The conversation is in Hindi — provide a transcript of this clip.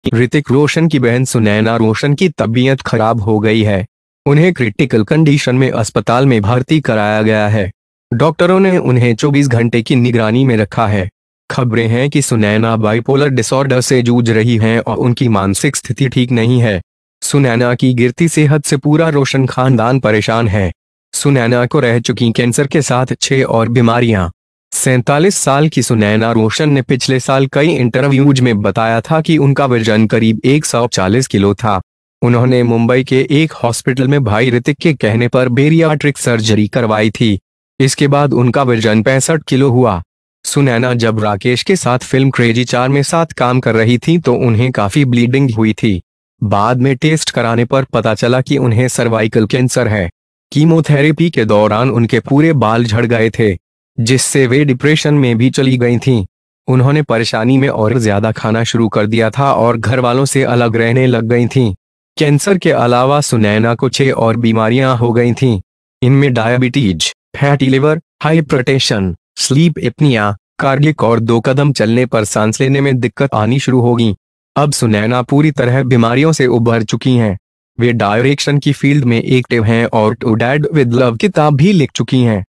ऋतिक रोशन की बहन सुनैना रोशन की तबीयत खराब हो गई है। उन्हें क्रिटिकल कंडीशन में अस्पताल में भर्ती कराया गया है। डॉक्टरों ने उन्हें 24 घंटे की निगरानी में रखा है। खबरें हैं कि सुनैना बाइपोलर डिसऑर्डर से जूझ रही हैं और उनकी मानसिक स्थिति ठीक नहीं है। सुनैना की गिरती सेहत से पूरा रोशन खानदान परेशान है। सुनैना को रह चुकी कैंसर के साथ 6 और बीमारियां। 47 साल की सुनैना रोशन ने पिछले साल कई इंटरव्यूज में बताया था कि उनका वजन करीब 140 किलो था। उन्होंने मुंबई के एक हॉस्पिटल में भाई ऋतिक के कहने पर बेरियाट्रिक सर्जरी करवाई थी। इसके बाद उनका वजन 65 किलो हुआ। सुनैना जब राकेश के साथ फिल्म क्रेजी 4 में साथ काम कर रही थी तो उन्हें काफी ब्लीडिंग हुई थी। बाद में टेस्ट कराने पर पता चला कि उन्हें सर्वाइकल कैंसर है। कीमोथेरेपी के दौरान उनके पूरे बाल झड़ गए थे, जिससे वे डिप्रेशन में भी चली गई थीं। उन्होंने परेशानी में और ज्यादा खाना शुरू कर दिया था और घर वालों से अलग रहने लग गई थीं। कैंसर के अलावा सुनैना को 6 और बीमारियां हो गई थीं। इनमें diabetes, fatty liver, hypertension, sleep apnoea, cardiac और 2 कदम चलने पर सांस लेने में दिक्कत आनी शुरू होगी। अब सुनैना पूरी तरह बीमारियों से उभर चुकी हैं। वे डायरेक्शन की फील्ड में एक्टिव हैं और टू डैड विद लव किताब भी लिख चुकी हैं।